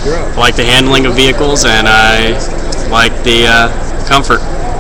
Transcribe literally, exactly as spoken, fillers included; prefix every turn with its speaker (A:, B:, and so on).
A: I like the handling of vehicles, and I like the uh, comfort.